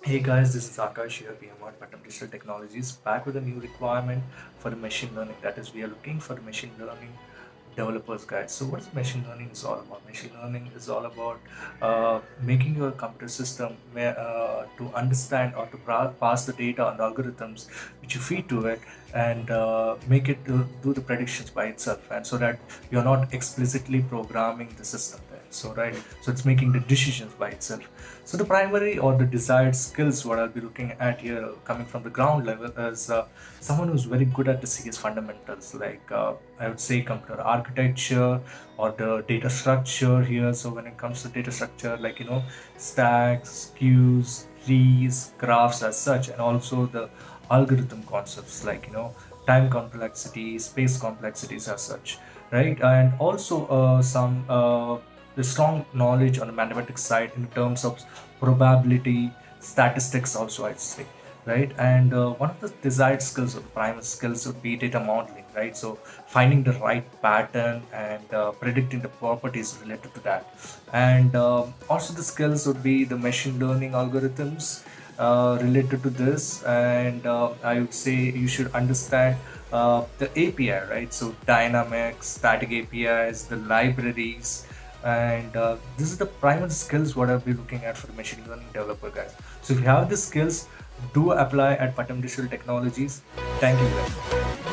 Hey guys, this is Akash here, PM at Patam Digital Technologies, back with a new requirement for the machine learning. That is, we are looking for the machine learning developers, guys. So, what is machine learning is all about? Machine learning is all about making your computer system to understand or to pass the data and algorithms which you feed to it and make it to do the predictions by itself, and so that you're not explicitly programming the system there. So, right, so it's making the decisions by itself. So the primary or the desired skills what I'll be looking at here coming from the ground level is someone who's very good at the CS fundamentals, like I would say computer architecture or the data structure here. So when it comes to data structure, like stacks, queues, trees, graphs as such, and also the algorithm concepts like time complexity, space complexities as such, right? And also some the strong knowledge on the mathematics side in terms of probability, statistics also I'd say, right? And one of the desired skills or the primary skills would be data modeling, right? So finding the right pattern and predicting the properties related to that. And also the skills would be the machine learning algorithms related to this. And I would say you should understand the API, right? So dynamic, static APIs, the libraries, and this is the primary skills what I'll be looking at for the machine learning developer, guys. So if you have the skills, do apply at Patam Digital Technologies. Thank you, guys.